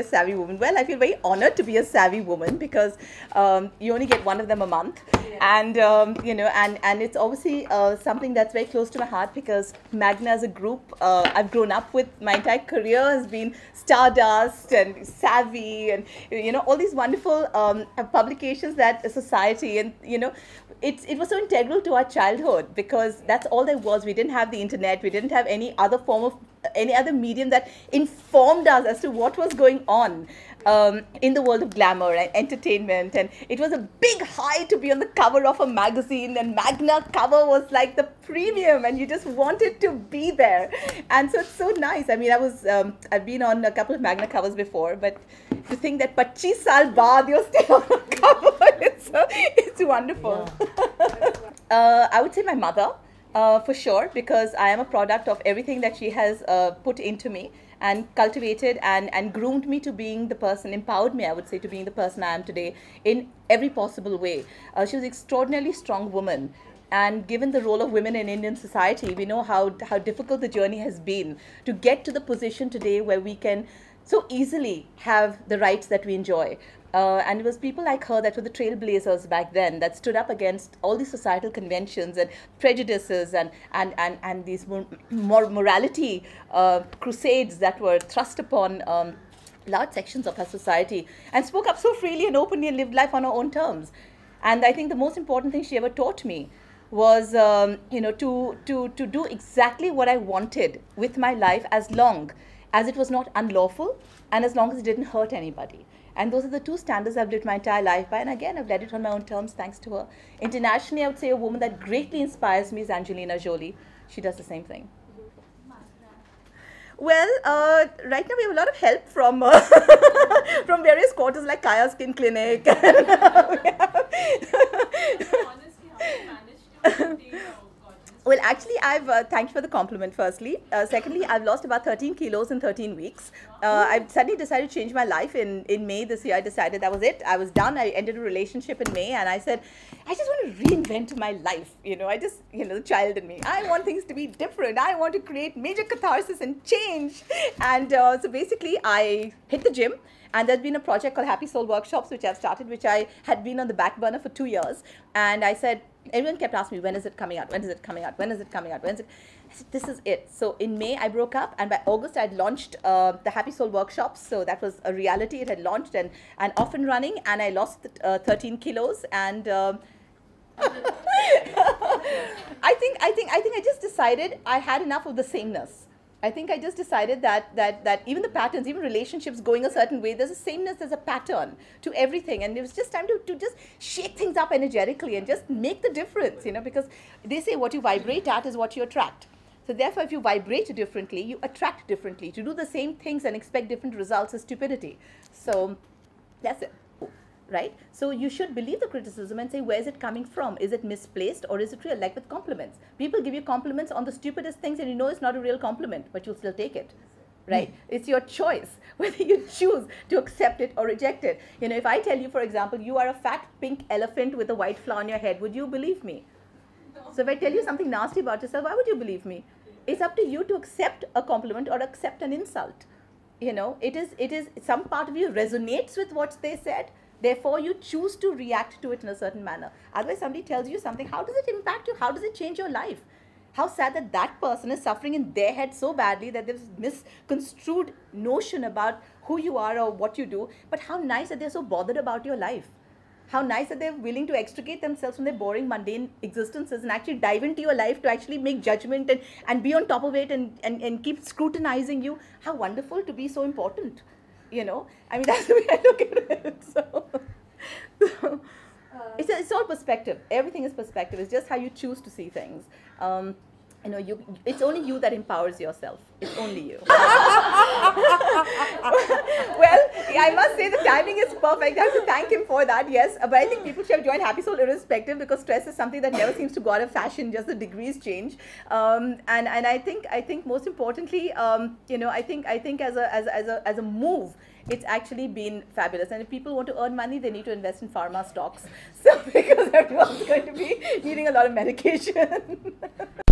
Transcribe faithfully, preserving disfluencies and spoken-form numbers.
savvy woman? Well, I feel very honored to be a savvy woman because um, you only get one of them a month. Yeah. And, um, you know, and, and it's obviously uh, something that's very close to my heart because Magna as a group, uh, I've grown up with. My entire career has been Stardust and Savvy and, you know, all these wonderful um, publications that society and, you know, It's, it was so integral to our childhood because that's all there was. We didn't have the internet. We didn't have any other form of, any other medium that informed us as to what was going on um, in the world of glamour and entertainment. And it was a big high to be on the cover of a magazine, and Magna cover was like the premium and you just wanted to be there. And so it's so nice. I mean, I was, um, I've been on a couple of Magna covers before, but to think that twenty-five saal baad you're still on the cover, it's, uh, it's wonderful. Yeah. uh, I would say my mother, uh, for sure, because I am a product of everything that she has uh, put into me and cultivated and, and groomed me to being the person, empowered me, I would say, to being the person I am today in every possible way. Uh, she was an extraordinarily strong woman. And given the role of women in Indian society, we know how, how difficult the journey has been to get to the position today where we can so easily have the rights that we enjoy. Uh, and it was people like her that were the trailblazers back then that stood up against all these societal conventions and prejudices and, and, and, and these more, more morality uh, crusades that were thrust upon um, large sections of our society, and spoke up so freely and openly and lived life on her own terms. And I think the most important thing she ever taught me was, um, you know, to, to, to do exactly what I wanted with my life as long as it was not unlawful and as long as it didn't hurt anybody. And those are the two standards I've lived my entire life by. And again, I've led it on my own terms thanks to her. Internationally, I would say a woman that greatly inspires me is Angelina Jolie. She does the same thing. Well, uh, right now we have a lot of help from uh, from various quarters like Kaya Skin Clinic. And, uh, Well, actually, I've, uh, thank you for the compliment, firstly. Uh, secondly, I've lost about thirteen kilos in thirteen weeks. Uh, I've suddenly decided to change my life in, in May this year. I decided that was it. I was done. I ended a relationship in May, and I said, I just want to reinvent my life. You know, I just, you know, the child in me. I want things to be different. I want to create major catharsis and change. And uh, so basically, I hit the gym. And there's been a project called Happy Soul Workshops, which I've started, which I had been on the back burner for two years. And I said, everyone kept asking me, when is it coming out? When is it coming out? When is it coming out? When is it? I said, this is it. So in May, I broke up. And by August, I'd launched uh, the Happy Soul Workshops. So that was a reality. It had launched and, and off and running. And I lost uh, thirteen kilos. And um, I think, I think, I think I just decided I had enough of the sameness. I think I just decided that, that, that even the patterns, even relationships going a certain way, there's a sameness, there's a pattern to everything. And it was just time to, to just shake things up energetically and just make the difference, you know, because they say what you vibrate at is what you attract. So therefore, if you vibrate differently, you attract differently. To do the same things and expect different results is stupidity. So that's it. Right? So you should believe the criticism and say, where is it coming from? Is it misplaced or is it real? Like with compliments. People give you compliments on the stupidest things and you know it's not a real compliment, but you'll still take it. Right? Mm. It's your choice whether you choose to accept it or reject it. You know, if I tell you, for example, you are a fat pink elephant with a white flower on your head, would you believe me? No. So if I tell you something nasty about yourself, why would you believe me? It's up to you to accept a compliment or accept an insult. You know, it is, it is, some part of you resonates with what they said. Therefore, you choose to react to it in a certain manner. Otherwise, somebody tells you something. How does it impact you? How does it change your life? How sad that that person is suffering in their head so badly that there's misconstrued notion about who you are or what you do. But how nice that they're so bothered about your life. How nice that they're willing to extricate themselves from their boring, mundane existences and actually dive into your life to actually make judgment and, and be on top of it and, and, and keep scrutinizing you. How wonderful to be so important. You know, I mean, that's the way I look at it. So, so uh, it's, a, it's all perspective. Everything is perspective. It's just how you choose to see things. Um, you know, you, it's only you that empowers yourself. It's only you. Well, I must say the timing is perfect. I have to thank him for that, yes. But I think people should have joined Happy Soul irrespective because stress is something that never seems to go out of fashion. Just the degrees change. Um, and and I think I think most importantly, um, you know, I think I think as a as as a as a move, it's actually been fabulous. And if people want to earn money, they need to invest in pharma stocks. So because everyone's going to be needing a lot of medication.